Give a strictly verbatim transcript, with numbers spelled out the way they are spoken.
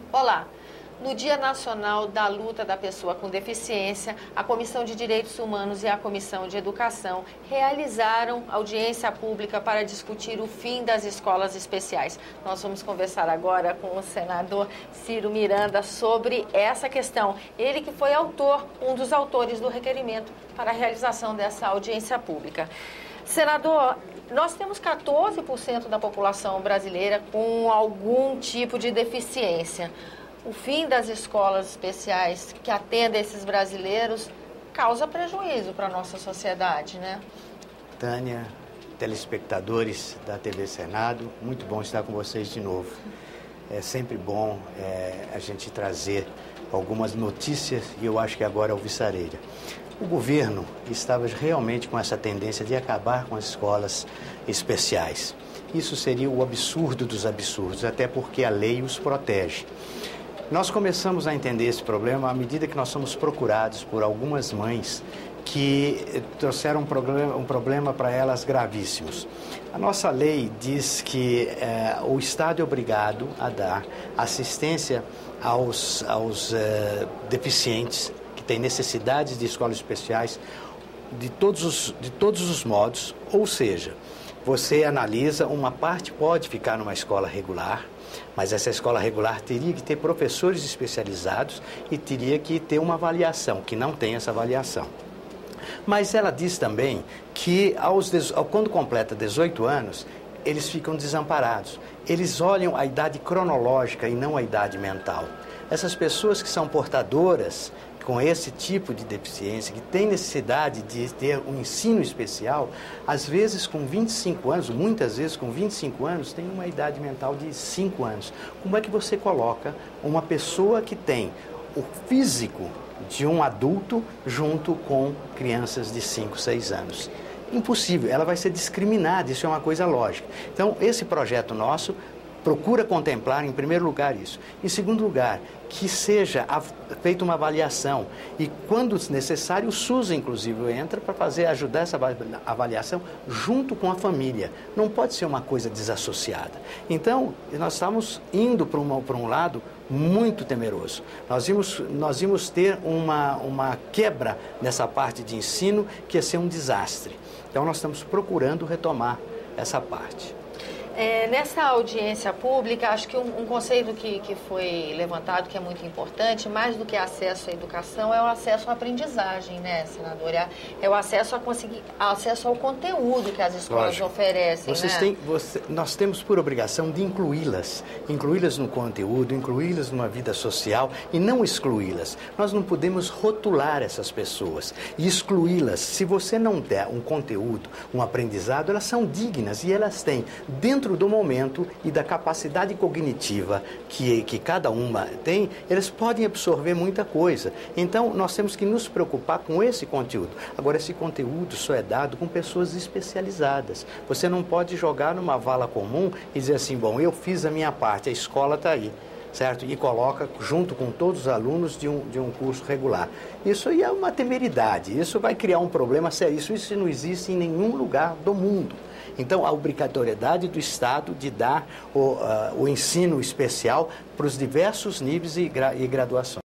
Olá! No Dia Nacional da Luta da Pessoa com Deficiência, a Comissão de Direitos Humanos e a Comissão de Educação realizaram audiência pública para discutir o fim das escolas especiais. Nós vamos conversar agora com o senador Ciro Miranda sobre essa questão. Ele que foi autor, um dos autores do requerimento para a realização dessa audiência pública. Senador, nós temos quatorze por cento da população brasileira com algum tipo de deficiência. O fim das escolas especiais que atendem esses brasileiros causa prejuízo para a nossa sociedade, né? Tânia, telespectadores da T V Senado, muito bom estar com vocês de novo. É sempre bom é, a gente trazer algumas notícias e eu acho que agora é o Viçareira. O governo estava realmente com essa tendência de acabar com as escolas especiais. Isso seria o absurdo dos absurdos, até porque a lei os protege. Nós começamos a entender esse problema à medida que nós somos procurados por algumas mães que trouxeram um problema, um problema para elas gravíssimos. A nossa lei diz que eh, o Estado é obrigado a dar assistência aos, aos eh, deficientes que têm necessidades de escolas especiais de todos os, de todos os modos, ou seja, você analisa, uma parte pode ficar numa escola regular, mas essa escola regular teria que ter professores especializados e teria que ter uma avaliação, que não tem essa avaliação. Mas ela diz também que aos, quando completa dezoito anos, eles ficam desamparados. Eles olham a idade cronológica e não a idade mental. Essas pessoas que são portadoras com esse tipo de deficiência, que tem necessidade de ter um ensino especial, às vezes com vinte e cinco anos, muitas vezes com vinte e cinco anos, tem uma idade mental de cinco anos. Como é que você coloca uma pessoa que tem o físico de um adulto junto com crianças de cinco, seis anos? Impossível, ela vai ser discriminada, isso é uma coisa lógica. Então, esse projeto nosso procura contemplar, em primeiro lugar, isso. Em segundo lugar, que seja feita uma avaliação. E, quando necessário, o SUS, inclusive, entra para fazer, ajudar essa avaliação junto com a família. Não pode ser uma coisa desassociada. Então, nós estamos indo para um, para um lado muito temeroso. Nós íamos, nós íamos ter uma, uma quebra nessa parte de ensino que ia ser um desastre. Então, nós estamos procurando retomar essa parte. É, nessa audiência pública, acho que um, um conceito que, que foi levantado, que é muito importante, mais do que acesso à educação, é o acesso à aprendizagem, né, senadora? É o acesso, a conseguir, acesso ao conteúdo que as escolas Lógico. oferecem, Vocês né? têm, você, nós temos por obrigação de incluí-las, incluí-las no conteúdo, incluí-las numa vida social e não excluí-las. Nós não podemos rotular essas pessoas e excluí-las. Se você não der um conteúdo, um aprendizado, elas são dignas e elas têm, dentro do momento e da capacidade cognitiva que, que cada uma tem, eles podem absorver muita coisa. Então, nós temos que nos preocupar com esse conteúdo. Agora, esse conteúdo só é dado com pessoas especializadas. Você não pode jogar numa vala comum e dizer assim, bom, eu fiz a minha parte, a escola está aí, certo? E coloca junto com todos os alunos de um, de um curso regular. Isso aí é uma temeridade, isso vai criar um problema sério. Isso, isso não existe em nenhum lugar do mundo. Então, a obrigatoriedade do Estado de dar o, uh, o ensino especial para os diversos níveis e, gra e graduações.